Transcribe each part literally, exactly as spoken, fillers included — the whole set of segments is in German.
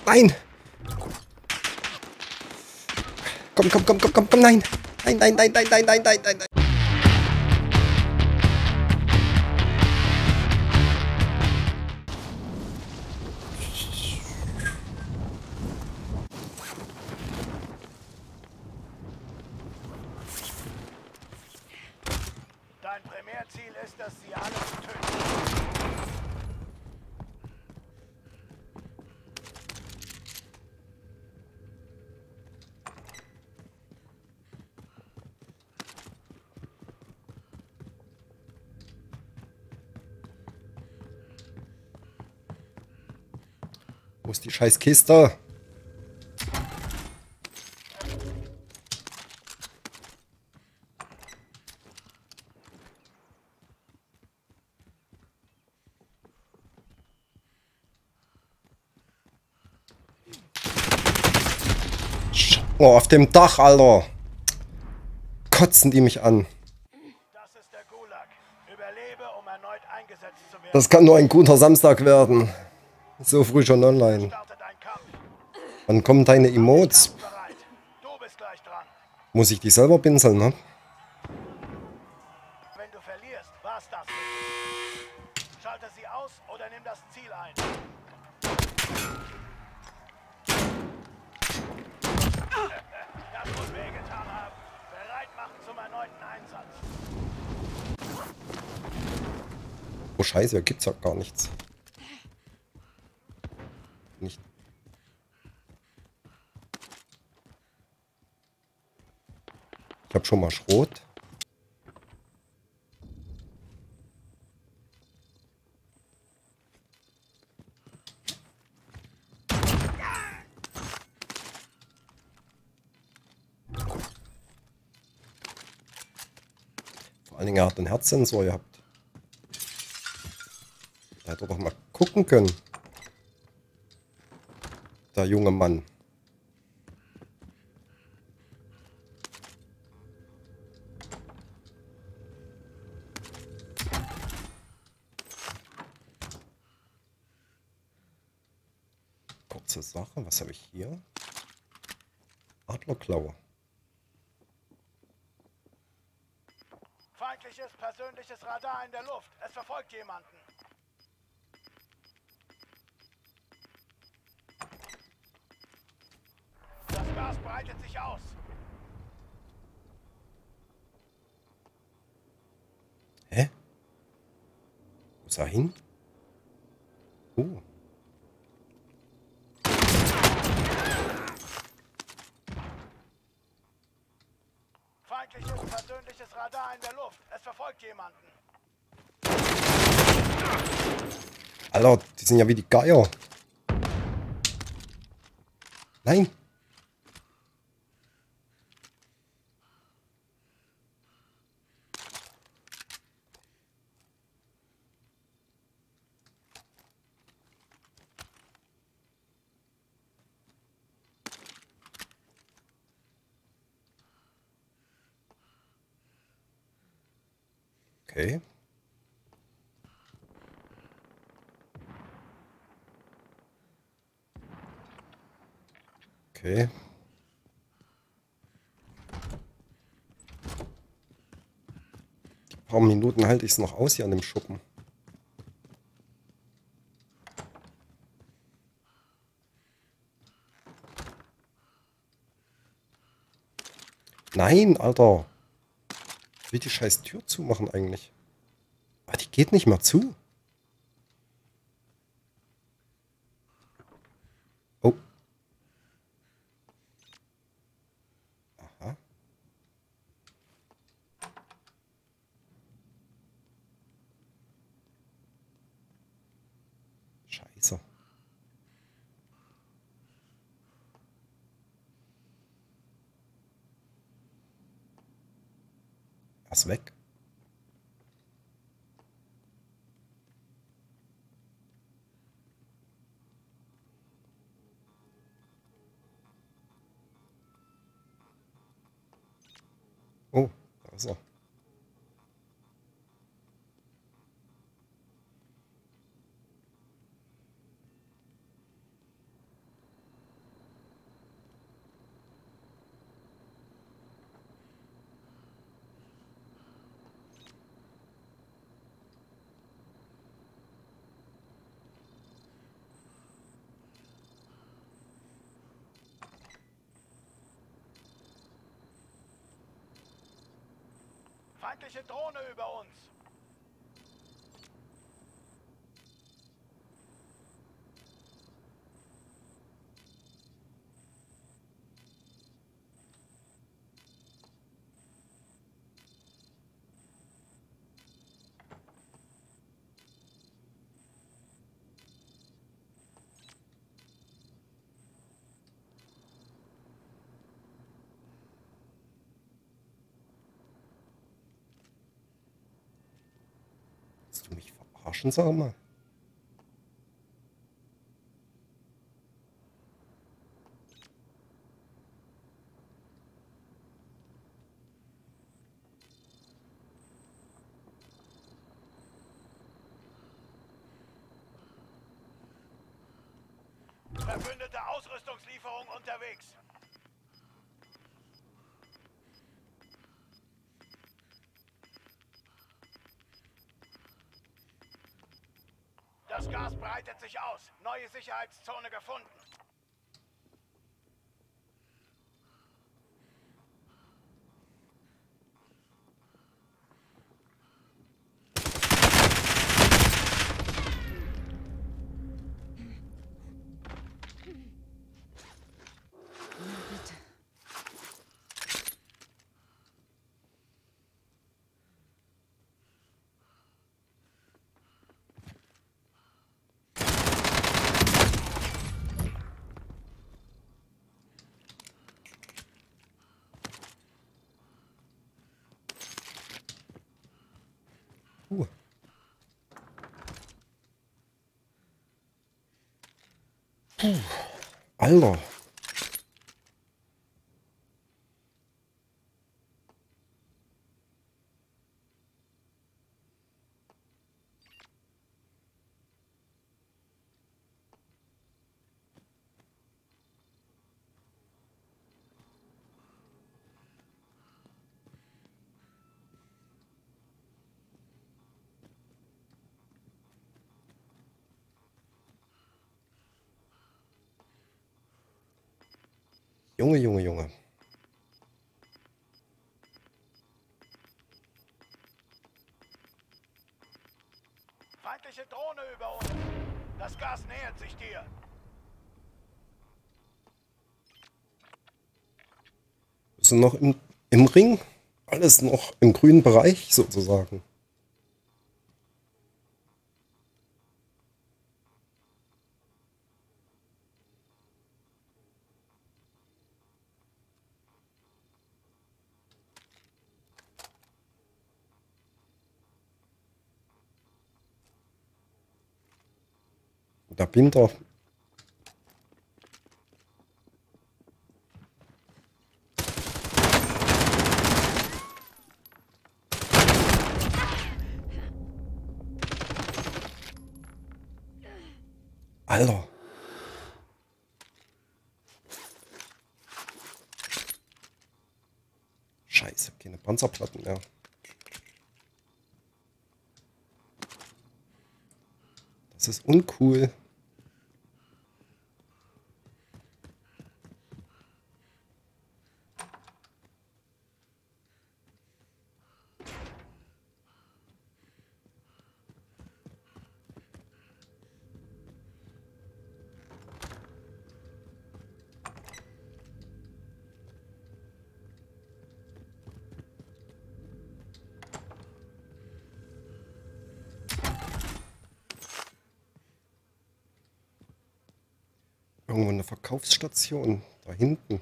Nein! Komm, komm, komm, komm, komm, komm, nein! Nein, nein, nein, nein, nein, nein, nein, nein, nein! Dein Primärziel ist es, sie alle zu töten. Wo ist die scheiß Kiste? Oh, auf dem Dach, Alter. Kotzen die mich an. Das ist der Gulag. Überlebe, um erneut eingesetzt zu werden. Das kann nur ein guter Samstag werden. So früh schon online. Startet ein Kampf. Wann kommen deine Emotes? Bereit. Du bist gleich dran. Muss ich die selber pinseln, ne? Wenn du verlierst, war's das. Schalte sie aus oder nimm das Ziel ein. Das muss wehgetan haben. Bereit machen zum erneuten Einsatz. Oh Scheiße, hier gibt's ja gar nichts. Nicht. Ich hab schon mal Schrot. Vor allen Dingen, er hat einen Herzsensor gehabt. Da hätte er doch mal gucken können. Der junge Mann. Kurze Sache, was habe ich hier? Adlerklaue. Feindliches persönliches Radar in der Luft. Es verfolgt jemanden. Das Gas breitet sich aus. Hä? Wo ist er hin? Oh. Feindliches persönliches Radar in der Luft. Es verfolgt jemanden. Alter, die sind ja wie die Geier. Nein. Okay. Okay. Die paar Minuten halte ich es noch aus hier an dem Schuppen. Nein, Alter. Ich will die scheiß Tür zumachen eigentlich. Aber die geht nicht mehr zu. Oh. Aha. Scheiße. Er ist weg. Oh, da ist er. Feindliche Drohne über uns. Willst du mich verarschen, sag mal? Verbündete Ausrüstungslieferung unterwegs. Das Gas breitet sich aus. Neue Sicherheitszone gefunden. Uh. Puh. Alter. Junge, Junge, Junge. Feindliche Drohne über uns. Das Gas nähert sich dir. Wir sind noch im, im Ring. Alles noch im grünen Bereich sozusagen. Da bin doch. Alter. Scheiße, keine Panzerplatten mehr. Das ist uncool. Irgendwo eine Verkaufsstation. Da hinten.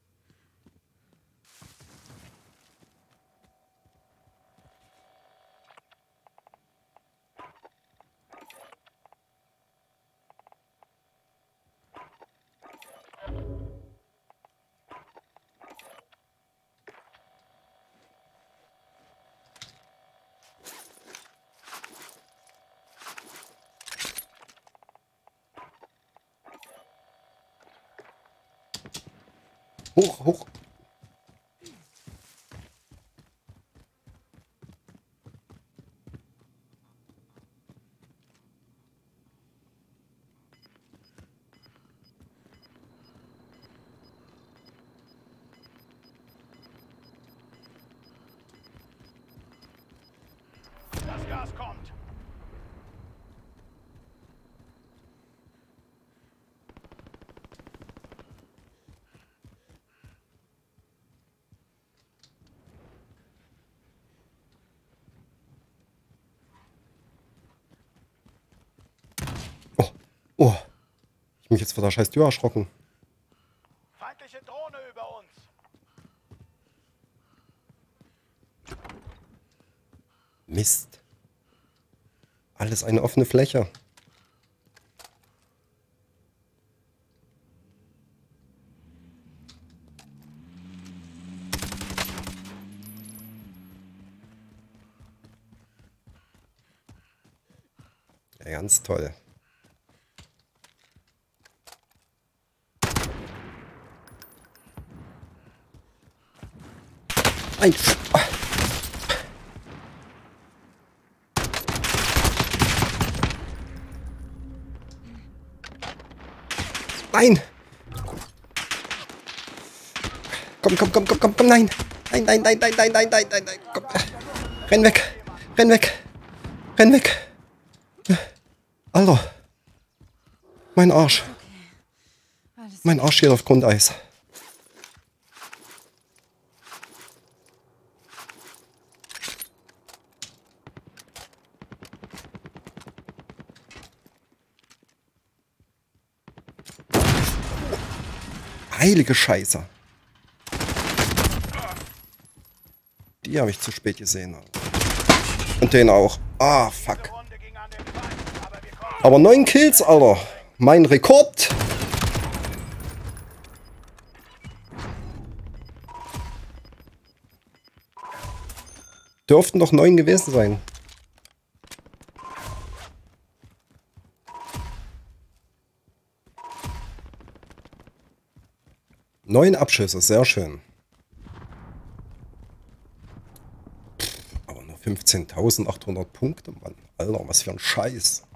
Hoch, hoch. Oh. Ich mich jetzt vor der scheiß Tür erschrocken. Feindliche Drohne über uns. Mist. Alles eine offene Fläche. Ja, ganz toll. Ein. Nein! Komm, komm, komm, komm, komm, komm, nein! Nein, nein, nein, nein, nein, nein, nein, nein, nein, komm. Renn weg! Renn weg! Renn weg! Alter! Mein Arsch! Mein Arsch steht auf Grundeis. Heilige Scheiße. Die habe ich zu spät gesehen. Und den auch. Ah, fuck. Aber neun Kills, Alter. Mein Rekord. Dürften doch neun gewesen sein. Neun Abschüsse, sehr schön. Aber nur fünfzehntausendachthundert Punkte, Mann. Alter, was für ein Scheiß.